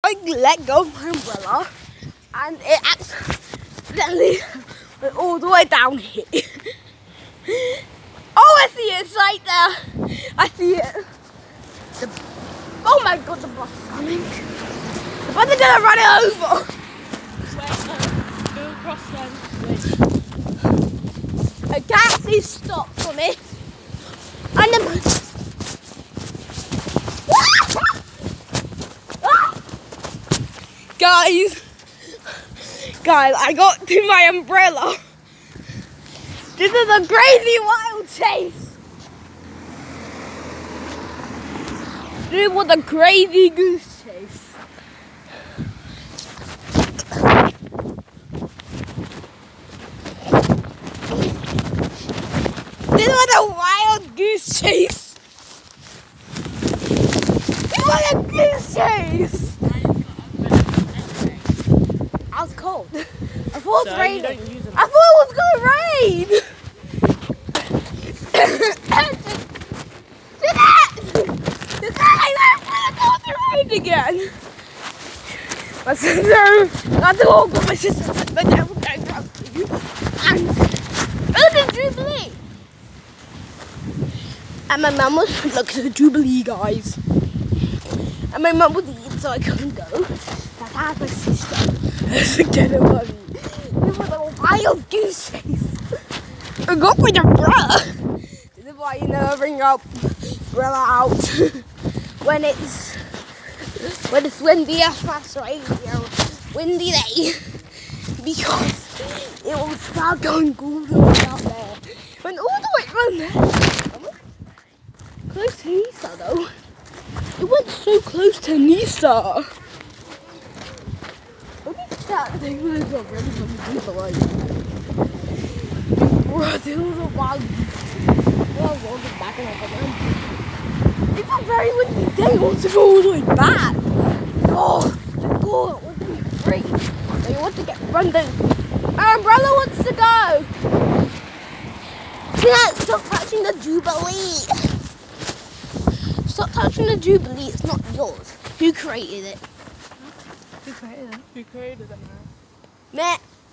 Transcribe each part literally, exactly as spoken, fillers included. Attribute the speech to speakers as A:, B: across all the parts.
A: I let go of my umbrella and it accidentally went all the way down here. Oh, I see it, it's right there. I see it. The, oh my god, the bus is coming. The bus is gonna run it over.
B: Go across then.
A: A taxi stopped for me. And the Guys, guys, I got to my umbrella. This is a crazy wild chase. This was a crazy goose chase. This was a wild goose chase. This was a goose chase. I was cold. I thought it was
B: So
A: raining.
B: you don't use them.
A: I thought it was going to rain. Did that? Did that? I thought it was rain again. My sister, not to all, but my sister said, but I was going to grab you. And it was a Jubilee. And my mum was, look, it's a Jubilee, guys. And my mum was eating, so I couldn't go. That's how my sister. Forget about me. It was a wild goose chase. I got my umbrella. This is why you never bring your umbrella out when it's when it's windy as fast rain or windy day, because it will start going all the way out there. When all the way around there. Close to Nisa though. It went so close to Nisa. That thing was already from the deep away. Bro, there was a wild well, walking back and up. It's a very windy day. I want to go all the way back. Oh, let's go. I want to be free. I want to get run down. Our umbrella wants to go. Yeah, stop touching the Jubilee. Stop touching the Jubilee. It's not yours. Who created it?
B: Who created it? Who created it, man?
A: Meh.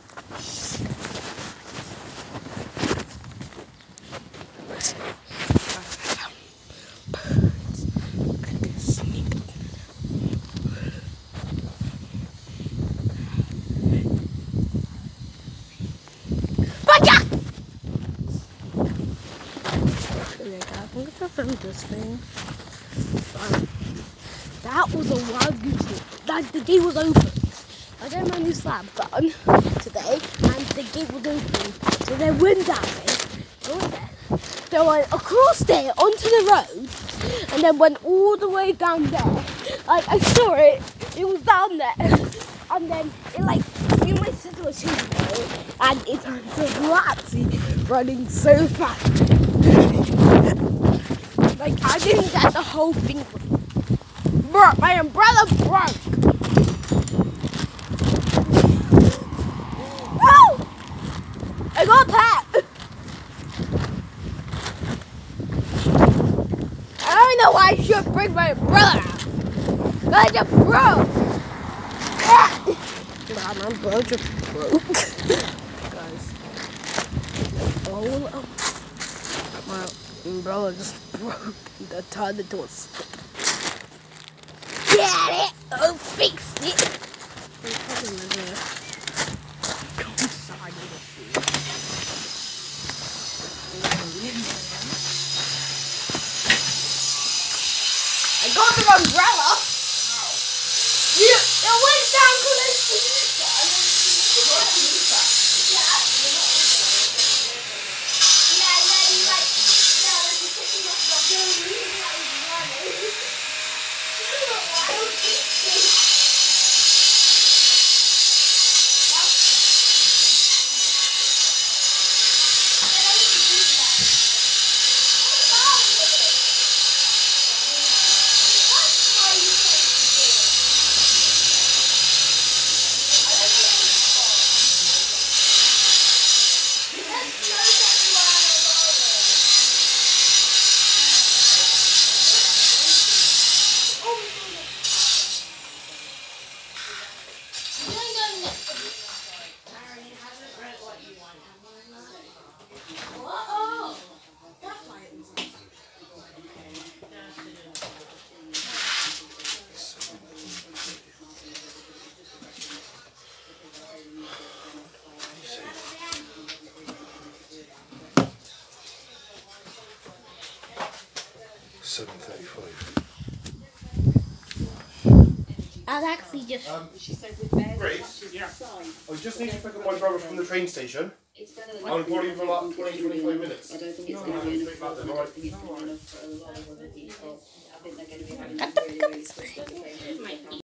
B: I'm gonna film this thing.
A: That was a wild goose. Like the gate was open. I got my new slab done today, and the gate was open. So they went down there. They went there. They went across there onto the road, and then went all the way down there. Like I saw it. It was down there, and then it like me and my sister was chasing it, and it turned to Flatsy running so fast. Like I didn't get the whole thing. Bro, my umbrella broke. No! I got that. I don't know why I should bring my umbrella out. I just broke.
B: Nah, my umbrella just broke. Guys.
A: Oh, my umbrella just broke. The turned into a stick. Get it? Oh, fixed it.
B: Go inside with the food.
A: I got the umbrella. You, it went down close to Nisa. Yeah. Yeah, and then like, yeah, like you picking up the building.
C: seven thirty-five.
A: I'll actually just.
C: Um, Grace, yeah. I just need to pick up my brother from the train station. I'll probably be about twenty to twenty-five minutes.
D: I don't think it's
C: No,
D: going to be
C: no,
D: enough.
C: straight back then,
D: I
C: alright.
D: don't think it's going to be enough for a lot of other people. I think they're going to be having really, really swift at the same time.